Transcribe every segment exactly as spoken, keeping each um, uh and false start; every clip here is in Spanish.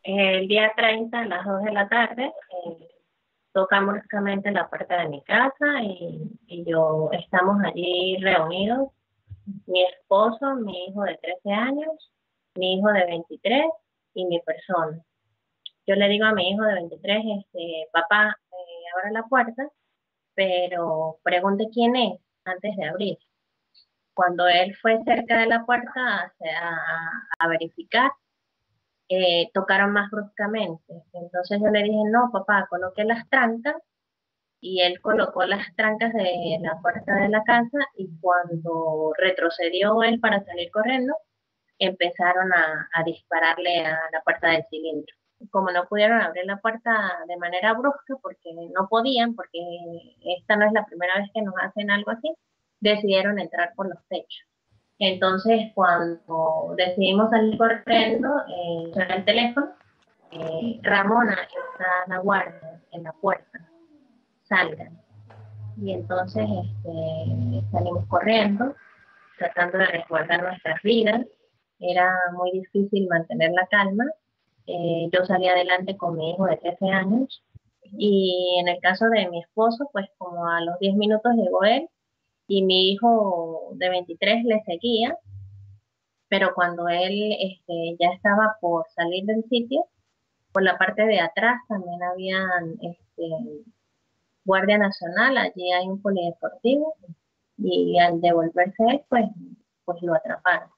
El día treinta a las dos de la tarde, eh, tocan bruscamente la puerta de mi casa y, y yo estamos allí reunidos, mi esposo, mi hijo de trece años, mi hijo de veintitrés y mi persona. Yo le digo a mi hijo de veintitrés, este, papá, eh, abra la puerta, pero pregunte quién es antes de abrir. Cuando él fue cerca de la puerta a, a- a verificar, eh, tocaron más bruscamente. Entonces yo le dije, no, papá, coloque las trancas y él colocó las trancas de la puerta de la casa y cuando retrocedió él para salir corriendo, empezaron a, a dispararle a la puerta del cilindro. Como no pudieron abrir la puerta de manera brusca, porque no podían, porque esta no es la primera vez que nos hacen algo así, decidieron entrar por los techos. Entonces, cuando decidimos salir corriendo, eh, suena el teléfono, eh, Ramona está a la guardia en la puerta, salgan. Y entonces este, salimos corriendo, tratando de resguardar nuestras vidas. Era muy difícil mantener la calma. Eh, yo salí adelante con mi hijo de trece años y en el caso de mi esposo, pues como a los diez minutos llegó él y mi hijo de veintitrés le seguía, pero cuando él este, ya estaba por salir del sitio, por la parte de atrás también habían este, Guardia Nacional, allí hay un polideportivo y al devolverse él, pues, pues lo atraparon.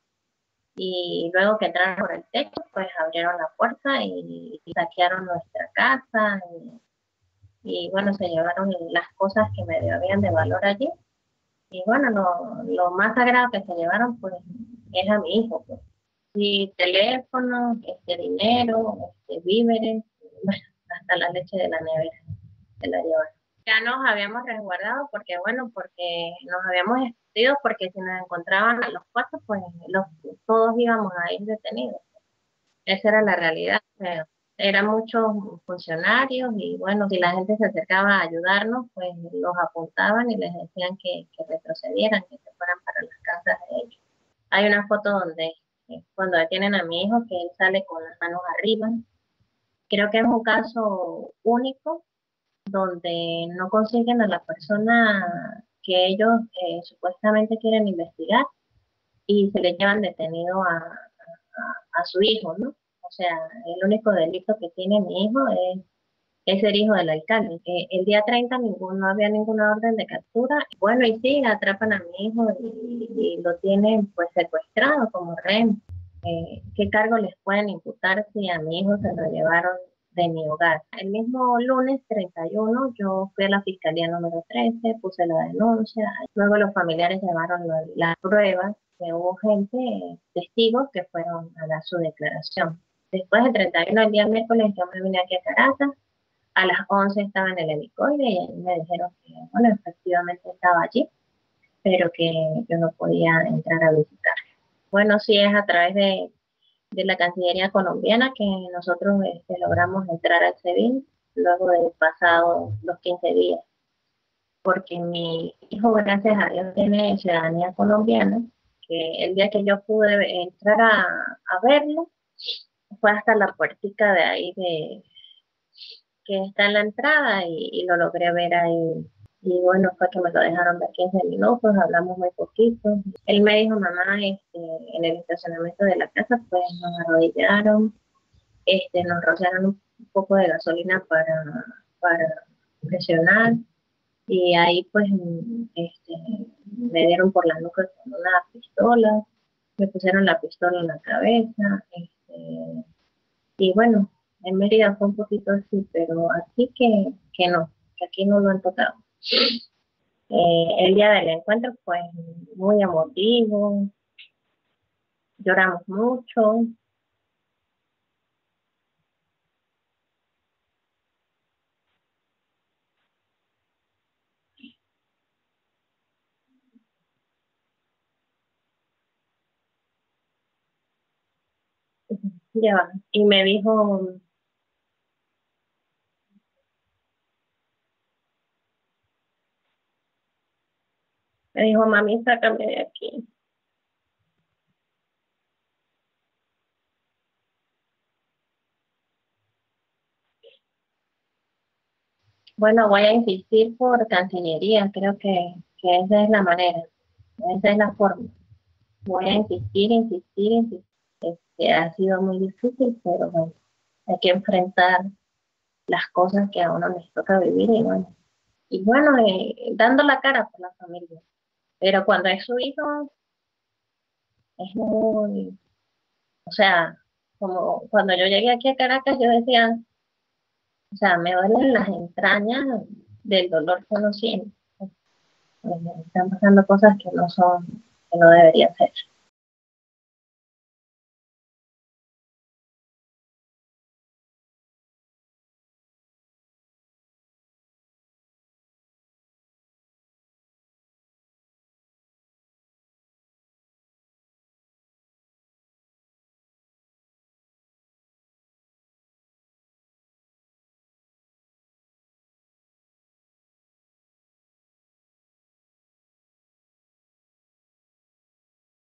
Y luego que entraron por el techo, pues abrieron la puerta y, y saquearon nuestra casa y, y, bueno, se llevaron las cosas que medio habían de valor allí. Y bueno, lo, lo más sagrado que se llevaron, pues, es a mi hijo, pues. Y teléfono, este, dinero, este, víveres, bueno, hasta la leche de la nevera se la llevaron. Ya nos habíamos resguardado porque, bueno, porque nos habíamos escondido, porque si nos encontraban a los cuatro, pues los, todos íbamos a ir detenidos. Esa era la realidad. Pero eran muchos funcionarios y, bueno, si la gente se acercaba a ayudarnos, pues los apuntaban y les decían que, que retrocedieran, que se fueran para las casas de ellos. Hay una foto donde eh, cuando detienen a mi hijo, que él sale con las manos arriba. Creo que es un caso único donde no consiguen a la persona que ellos eh, supuestamente quieren investigar y se le llevan detenido a, a, a su hijo, ¿no? O sea, el único delito que tiene mi hijo es, es ser hijo del alcalde. Eh, el día treinta ningún, no había ninguna orden de captura. Bueno, y sí, atrapan a mi hijo y, y lo tienen pues secuestrado como rehén. Eh, ¿Qué cargo les pueden imputar si a mi hijo se lo llevaron de mi hogar? El mismo lunes treinta y uno yo fui a la fiscalía número trece, puse la denuncia, luego los familiares llevaron la- las pruebas, que hubo gente, eh, testigos que fueron a dar su declaración. Después del treinta y uno, el día miércoles, yo me vine aquí a Caracas, a las once estaba en el helicoide y ahí me dijeron que, bueno, efectivamente estaba allí, pero que yo no podía entrar a visitar. Bueno, sí es a través de de la Cancillería colombiana que nosotros este, logramos entrar al SEBIN luego de pasados los quince días, porque mi hijo, gracias a Dios, tiene ciudadanía colombiana, que el día que yo pude entrar a, a verlo, fue hasta la puertica de ahí de, que está en la entrada y, y lo logré ver ahí. Y bueno, fue que me lo dejaron ver quince minutos, hablamos muy poquito. Él me dijo, mamá, este, en el estacionamiento de la casa, pues nos arrodillaron, este, nos rociaron un poco de gasolina para, para presionar y ahí pues este, me dieron por la nuca con una pistola, me pusieron la pistola en la cabeza, este, y bueno, en Mérida fue un poquito así, pero aquí que, que no, que aquí no lo han tocado. Eh, el día del encuentro fue muy emotivo, lloramos mucho. Ya va. Y me dijo, me dijo, mami, sácame de aquí. Bueno, voy a insistir por Cancillería, creo que, que esa es la manera, esa es la forma. Voy a insistir, insistir, insistir. Este, ha sido muy difícil, pero bueno, hay que enfrentar las cosas que a uno les toca vivir y bueno, y bueno, eh, dando la cara por la familia. Pero cuando es su hijo, es muy, o sea, como cuando yo llegué aquí a Caracas, yo decía, o sea, me duelen las entrañas del dolor que uno siente. Pues, están pasando cosas que no son, que no deberían ser.